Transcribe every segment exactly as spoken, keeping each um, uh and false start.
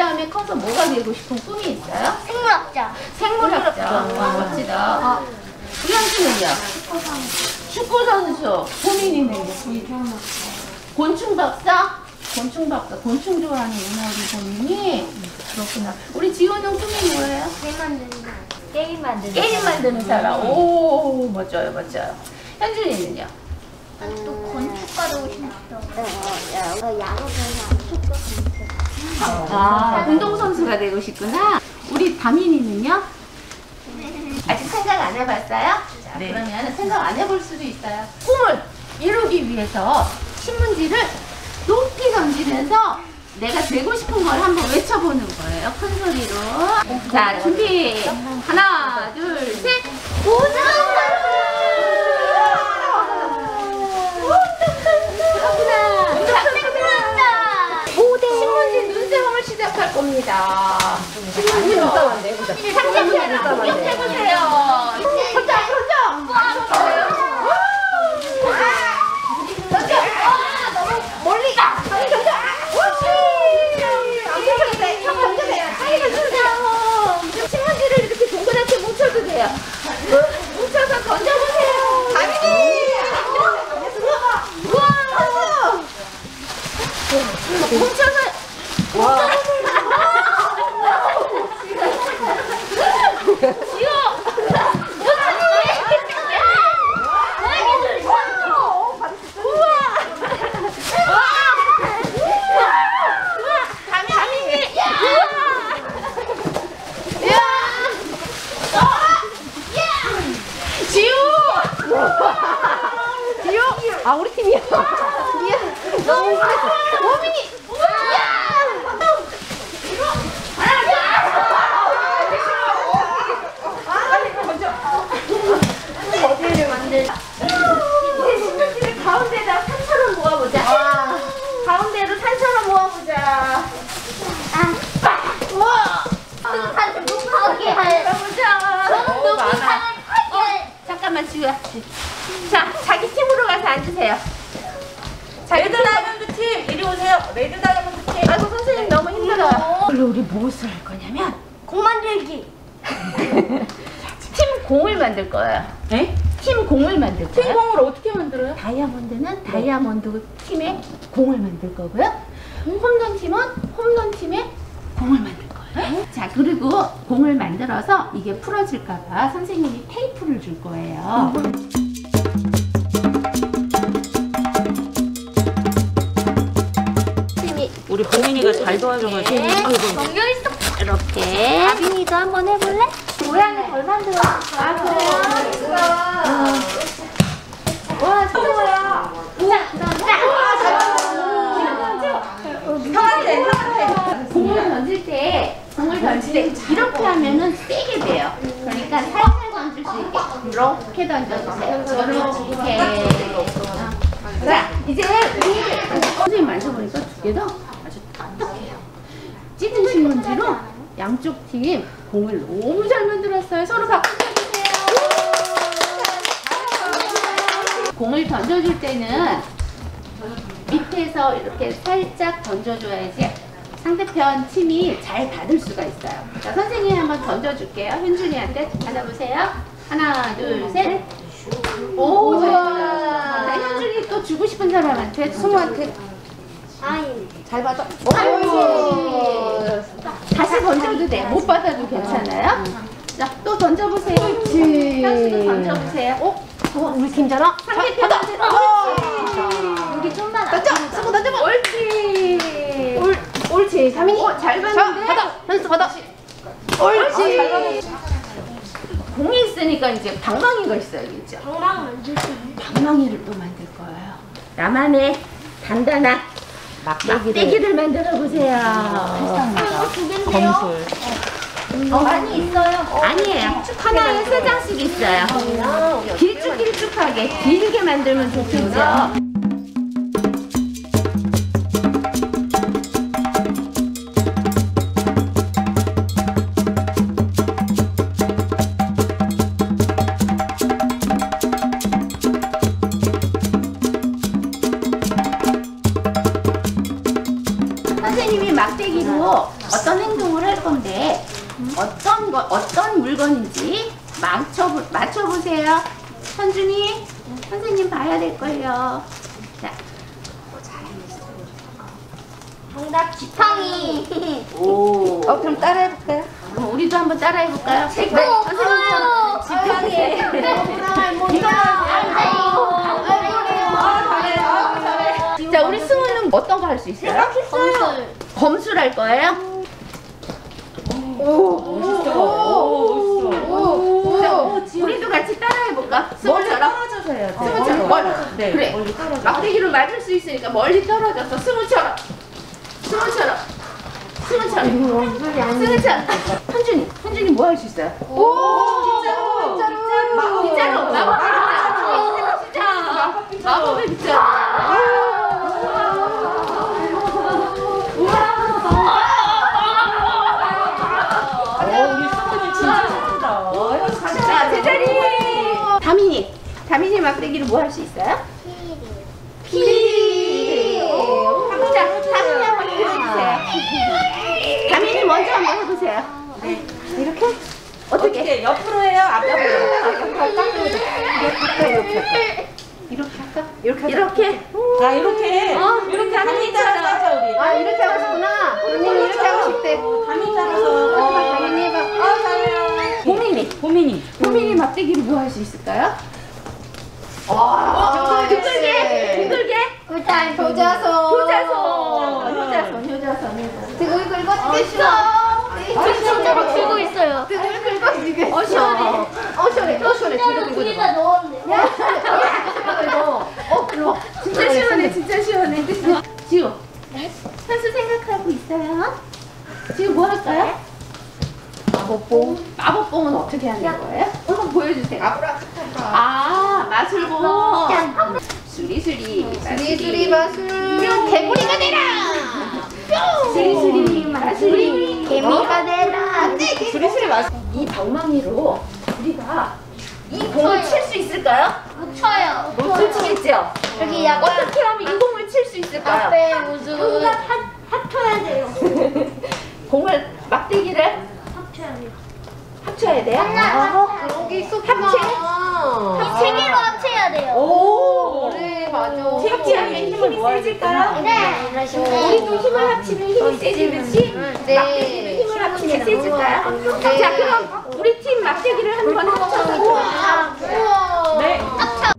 다음에 커서 뭐가 되고 싶은 꿈이 있어요? 생물학자. 생물학자. 와, 멋지다. 아, 우리 한수는요? 축구 선수. 본인이는요? 곤충 박사? 곤충 박사. 곤충 좋아하는 우리 본인이? 그렇구나. 우리 지호는 꿈이 뭐예요? 게임 만드는 거. 게임 만드는 게임 만드는 사람. 오, 멋져요, 멋져요. 현준이는요? 또 건축가도 싶어. 야구선수, 축구 선수. 아, 운동선수가 되고 싶구나. 우리 다민이는요? 아직 생각 안 해봤어요? 자, 네. 그러면 생각 안 해볼 수도 있어요. 꿈을 이루기 위해서 신문지를 높이 던지면서 내가 되고 싶은 걸 한번 외쳐보는 거예요. 큰 소리로. 자, 준비. 하나, 둘, 셋. 신문지 눈싸움을 시작할 겁니다. 신문지 눈싸움 안 돼. 해보자. 상대분들 공격해보세요. 던져, 던져. 던져. 아, 너무 멀리 가. 빨리 던져. 안 던져도 돼. 형 던져도 돼. 빨리 던져주세요. 신문지를 이렇게 동그랗게 뭉쳐도 돼요. 뭉쳐서 던져보세요. 다민이. 우와. 뭉쳐서. 와. 지호! 아, 우리 팀이야. 미안. 너무 웃겼어. 오민이! 어디를 만들자. 이제 신문지를 가운데다 산처럼 모아보자. 아. 가운데로 산처럼 모아보자. 아. 우와! 등산을 높게 할. 해보자. 저는 높이 산을 하게. 잠깐만, 지우야. 자, 자기 팀으로 가서 앉으세요. 레드 다이아몬드 팀, 이리 오세요. 레드 다이아몬드 팀. 아이고, 선생님 너무 힘들어요. 오늘 우리 무엇을 할 거냐면, 공 만들기. 팀 공을 만들 거예요. 네? 팀 공을 만들 거예요. 팀공을 어떻게 만들어요? 다이아몬드는 다이아몬드 팀의 공을 만들 거고요. 홈런 팀은 홈런 팀의 공을 만들 거예요. 자, 그리고 공을 만들어서 이게 풀어질까봐 선생님이 테이프를 줄 거예요. 우리 보민이가 잘 도와줘가지고. 정렬 있어. 이렇게. 다빈이도 한번 해볼래? 모양을 덜 만들어. 아, 그래요? 와, 좋아요. 형한테, 형한테. 공을 던질 때, 공을 던질 때 이렇게 하면은 세게 돼요. 그러니까 살살 던질 수 있게 이렇게 던져주세요. 이렇게. 자, 이제 우리 선생님 만져보니까 두 개 다 아주 딱딱해요. 찌든 신문지로 양쪽 팀 공을 너무 잘 만들었어요. 서로 박수 쳐주세요. 공을 던져줄 때는 밑에서 이렇게 살짝 던져줘야지 상대편 팀이 잘 받을 수가 있어요. 자, 선생님이 한번 던져줄게요. 현준이한테 받아보세요. 하나, 둘, 셋. 오, 잘했어요. 자, 현준이 또 주고 싶은 사람한테, 승우한테. 아이. 잘 받아. 오! 다시 던져도 돼. 못 받아도 괜찮아요. 자, 또 던져보세요. 그렇지. 현수도 던져보세요. 어? 어, 우리 팀잖아. 상대편한테. 옳지. 여기 좀만. 던져! 승우 던져봐! 옳지. 옳, 옳지. 다민이. 어, 잘 봤는데? 자, 받아! 현수 받아! 옳지. 공이 있으니까 이제 방망이가 있어야겠죠. 방망이 만들 수 있는. 방망이를 또 만들 거예요. 나만의 단단한 막대기를 만들어 보세요. 이거 두 개인데요. 검술. 어, 많이 있어요. 아니에요. 하나에 세 장씩 있어요. 길쭉길쭉하게 길게 만들면 좋겠죠. 선생님이 막대기로 어떤 행동을 할 건데 어떤 거 어떤 물건인지 맞춰 맞춰보세요. 현준이 선생님 봐야 될 거예요. 자, 정답 지팡이. 오. 어, 그럼 따라해볼까요? 그럼 우리도 한번 따라해볼까요? 네, 선생님처럼 지팡이. 이거 자, 우리 승우는 어떤 거 할 수 있어요? 검술. 검술 할 거예요? 오, 멋있어. 오, 멋있어. 자, 우리도 같이 따라해볼까? 승우처럼? 떨어져서 해야 돼. 승우처럼 멀리. 네, 그래. 멀리 떨어져. 막대기로 맞을 수 있으니까 멀리 떨어져서 승우처럼. 승우처럼. 승우처럼. 승우처럼. 현준이. 현준이 뭐 할 수 있어요? 오, 빗자루. 빗자루. 빗자루. 마법 빗자루. 마법의 빗자루. 자, 제자리. 다민이. 다민이 막대기로 뭐 할 수 있어요? 피리. 자, 다민이 한번 해보세요. 다민이 먼저 한번 해보세요. 네. 이렇게? 어떻게? 어떻게? 옆으로 해요? 앞으로 해요? 이렇게 할까? 이렇게 하자. 이렇게? 아, 이렇게? 어, 이렇게 담임 따라서 하자, 우리. 아, 이렇게 하고 싶구나. 다민이 이렇게 하고 싶대. 담임 따라서. 다민이 해봐. 어, 잘해요. 보민이. 보민이. 보민이 막대기로 뭐 할 수 있을까요? 와, 둥글게, 둥글게. 일단 효자손. 효자손. 효자손, 효자손. 이거 이거 이거 됐어. 진짜 막 들고 있어요. 어, 시원해. 어, 시원해. 또 시원해. 뒤로 긁고 둘이 다 넣었네. 어, 그럼. 진짜 시원해, 진짜 시원해. 지우. 현수 생각하고 있어요? 지우 뭐 할까요? 마법봉. 마법봉은 어떻게 하는 거예요? 한번 보여주세요. 아, 마술봉. 수리수리. 수리수리 마술. 개구리가 되라. 수리수리 마술이. 개미가 되라. 수리수리 마술. 이 방망이로 우리가 이 공을 칠 수 있을까요? 못 쳐요. 못 치겠죠? 여기 약간 어떻게 하면 이 공을 칠 수 있을까요? 앞에 무슨 뭔가 합쳐야 돼요. 공을 막대기를 합쳐야 돼요. 합쳐야 돼요? 아, 그런 게 있었구나. 합체? 세 개로 합쳐야 돼요. 오, 그래, 맞아. 합치하면 힘이 세질까요? 네, 이러시면. 우리도 힘을 합치면 힘이 세지듯이 네. 막대기도 힘을 합치면 세질까요? 자, 그럼 우리 팀 막대기를 한번 합쳐서 우와, 우와. 네. 합쳐.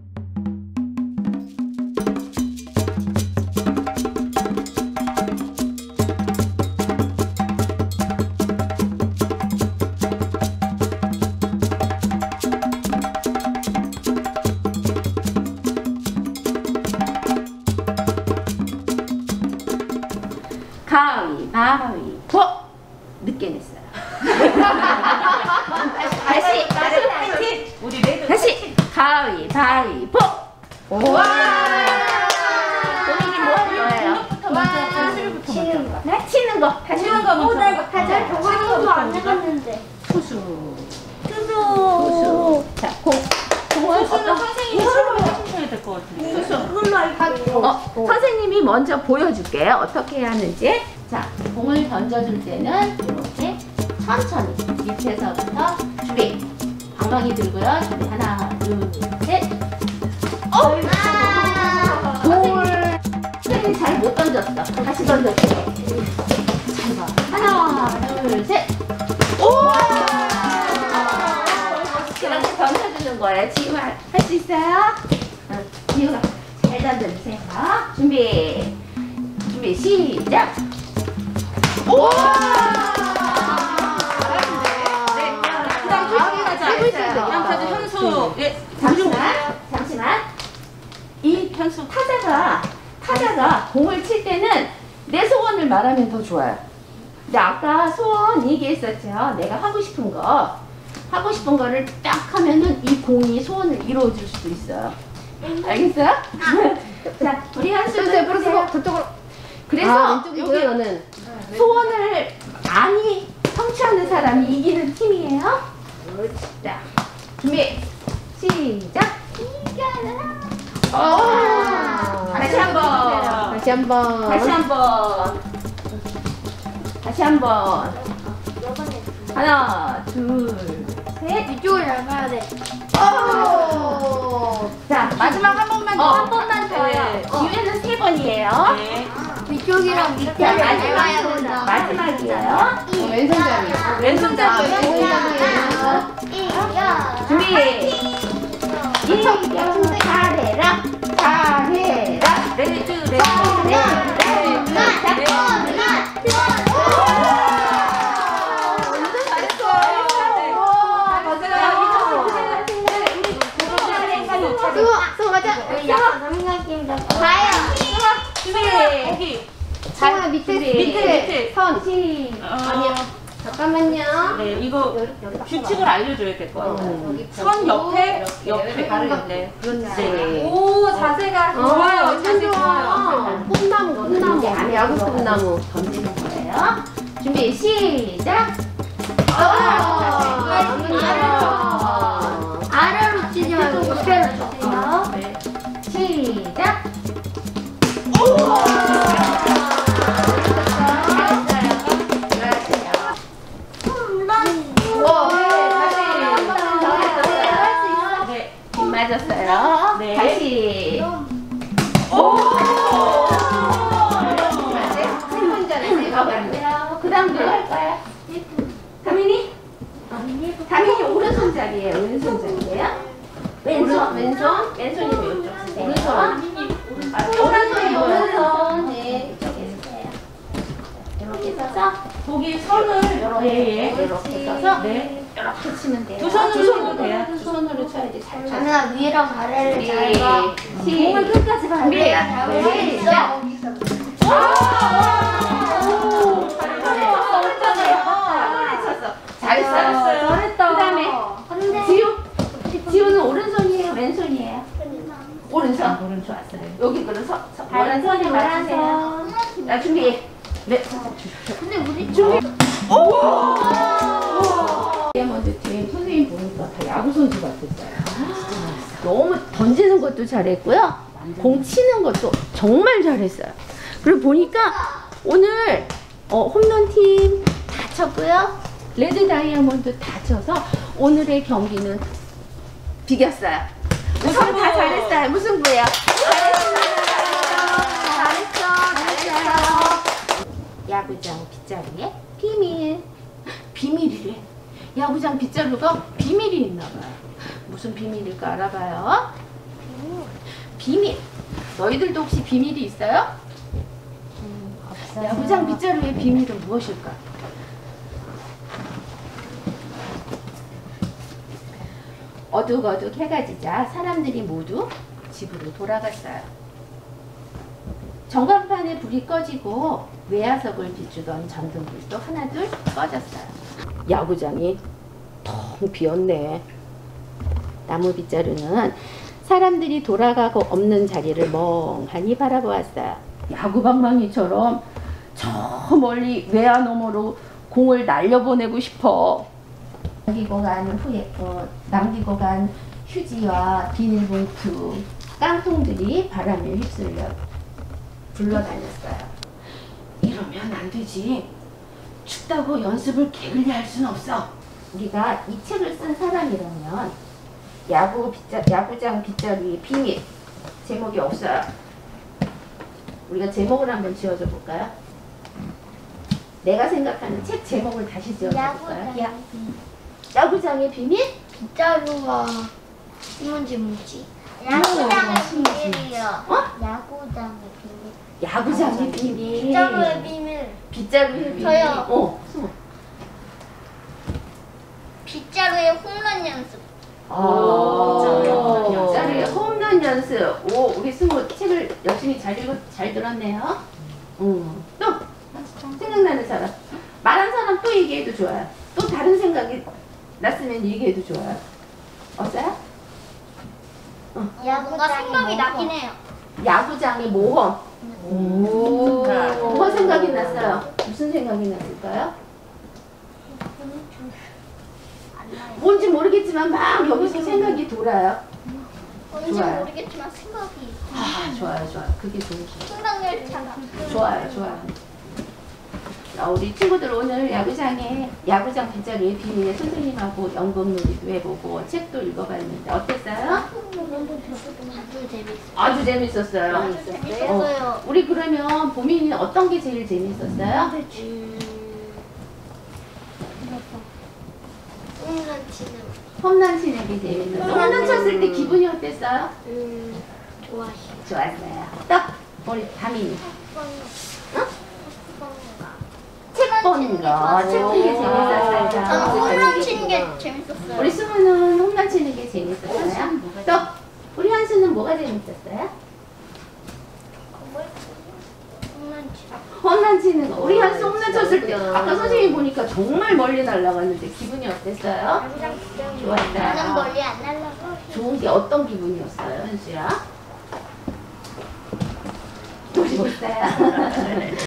가위바위보. 늦게 냈어요. 다시 다시 파이팅! 우리 레드. 다시 가위바위보. 와. 본인이 뭐 할 거예요? 먼저 치는 거. 네? 치는 거. 다시 치는 거 먼저. 나 이거 하자. 저거도 안 해봤는데. 투수. 투수. 투수. 자, 공. 공을 수수는 어떤 선생님이 설명을 해주셔야 될 것 같은데. 투수. 그걸로 알고. 어, 선생님이 먼저 보여줄게요. 어떻게 해야 하는지. 자, 공을 던져줄 때는 이렇게 천천히 밑에서부터 준비. 방망이 들고요. 준비. 하나, 둘, 셋. 어! 아. 공을 선생님 잘 못 던졌어. 다시 던졌어요. 잘 봐. 하나, 둘, 셋. 오! 이렇게 던져주는 거예요. 지금 할 수 있어요? 어, 지우가 잘 던져주세요. 준비. 준비, 시작. 오! 네. 그 다음 다음 가자. 다음 카드 현수. 예. 잠시만, 잠시만. 이 현수. 타자가, 타자가 공을 칠 때는 내 소원을 말하면 더 좋아요. 근데 아까 소원 얘기했었죠. 내가 하고 싶은 거. 하고 싶은 거를 딱 하면은 이 공이 소원을 이루어줄 수도 있어요. 알겠어요? 자, 우리 한수 해보세요. 저쪽으로. 그래서 아, 여기 이거는. 소원을 많이 성취하는 사람이 이기는 팀이에요. 자, 준비, 시작. 오! 다시 한번. 다시 한 번. 다시 한번. 다시 한번. 하나, 둘, 셋. 이쪽을 잡아야 돼. 오! 자, 마지막 한 번만 더. 어, 한 번만 더. 네. 기회는 세 번이에요. 네. 이쪽이랑 밑에 자, 잡아야 마지막, 된다. 마지막이에요. 왼손잡이. 왼손잡이에요. 준비. 이야, 잘해라. 잘해라. 레드, 레드. 네, 네, 네. 수고, 수고 가자. 약간 삼각 게임 잡고. 가요. 여기. 수고야 밑에 준비. 밑에, 밑에. 손. 시. 아니요. 잠깐만요. 네, 이거 규칙을 알려줘야 될 것 같아요. 음. 선 옆에, 이렇게. 옆에. 네. 그렇지. 오, 자세가 좋아요. 완전 자세 좋아. 좋아요. 꿈나무, 꿈나무. 안에 야구 꿈나무 던지는 거예요. 준비, 시작. 아, 아래로 치지 말고 옆에로 쳐요. 네. 시작. 네. 맞았어요. 네. 다시. 그 다음 누가 할 거야? 다민이? 다민이 오른손잡이에요. 왼손잡이에요? 왼손, 왼손, 왼손이 이쪽 쓰세요. 오른손. 아, 오른손이 오른손. 네, 이쪽에 쓰세요. 이렇게 서서 거기 선을 이렇게, 예, 예. 이렇게 서서 네. 이렇게 치면 돼요. 두 손으로 두 손으로 쳐도 돼요? 두 손으로 쳐야지 잘 쳐. 하나 위랑 아래를 잘 봐. 공을 끝까지 봐야 돼. 네. 시작. 잘했어. 잘했다. 그다음에 지우. 지우는 오른손이에요, 왼손이에요? 오른손. 오른손 좋았어요. 여기 그럼 서, 서, 오른손에 맞으세요. 자, 준비. 네. 근데 우리 준비. 다이아몬드 팀 선생님 보니까 다 야구 선수 같았어요. 너무 던지는 것도 잘했고요. 공 치는 것도 정말 잘했어요. 그리고 보니까 오늘 어, 홈런 팀 다 쳤고요. 레드 다이아몬드 다 쳐서 오늘의 경기는 비겼어요. 서로 다 잘했어요. 무승부예요. 잘했어. 잘했어. 야구장 빗자루에 비밀. 비밀이래. 야구장 빗자루가 비밀이 있나 봐요. 무슨 비밀일까 알아봐요. 비밀. 너희들도 혹시 비밀이 있어요? 야구장 빗자루의 비밀은 무엇일까? 어둑어둑 해가 지자 사람들이 모두 집으로 돌아갔어요. 전광판에 불이 꺼지고 외야석을 비추던 전등불도 하나둘 꺼졌어요. 야구장이 텅 비었네. 나무 빗자루는 사람들이 돌아가고 없는 자리를 멍하니 바라보았어요. 야구방망이처럼 저 멀리 외야 너머로 공을 날려보내고 싶어. 남기고 간 후에 어, 남기고 간 휴지와 비닐봉투, 깡통들이 바람에 휩쓸려 굴러다녔어요. 이러면 안 되지. 춥다고 연습을 게을리 할 수는 없어. 우리가 이 책을 쓴 사람이라면 야구 빗자, 야구장 빗자루의 비밀 제목이 없어요. 우리가 제목을 한번 지어줘 볼까요? 내가 생각하는 책 제목을 다시 지어줘 볼까요? 야, 야구장의 비밀? 빗자루가 신문지 뭉치. 야구장의 비밀이요. 어? 야구장의 비밀. 야구장의 비밀. 빗자루의 비밀. 빗자루의 비밀. 저요. 어, 숨어. 빗자루의 홈런 연습. 오, 빗자루의 홈런 연습. 오, 우리 승우 책을 열심히 잘 읽어, 잘 들었네요. 음. 또 생각나는 사람. 말한 사람 또 얘기해도 좋아요. 또 다른 생각이 났으면 얘기해도 좋아요. 없어요? 뭔가 생각이 나긴 해요. 야구장의 모험. 오, 뭐가 생각이 났어요? 무슨 생각이 났을까요? 뭔지 모르겠지만 막 여기서 생각이 돌아요. 뭔지 좋아요. 모르겠지만 생각이. 아, 좋아요, 좋아요. 그게 좋으시죠. 풍랑열차가. 좋아요, 좋아요. 어, 우리 친구들 오늘 야구장에 야구장 빗자루의 비밀의 선생님하고 연극놀이도 해보고 책도 읽어봤는데 어땠어요? 아주 재밌어. 아주 재밌었어요. 재밌었어요. 어, 우리 그러면 보민이는 어떤 게 제일 재밌었어요? 음. 홈런 치는. 홈런 치는 게 재밌었어요. 홈런 쳤을 때 기분이 어땠어요? 음. 좋아해. 좋았어요. 또 우리 다민이 어? 책 보는 거, 책 보는 게 재밌었어요. 저는 홈런 치는 게 재밌었어요. 우리 수문은 홈런 치는 게 재밌었어요. 또 우리 한수는 뭐가 재밌었어요? 홈런 치는. 홈런 치는 거. 우리 한수 홈런 쳤을 때 아까 선생님 보니까 정말 멀리 날아갔는데 기분이 어땠어요? 나는 좋았어요. 멀리 안 날라가. 좋은 게 어떤 기분이었어요, 한수야? 좋았어요.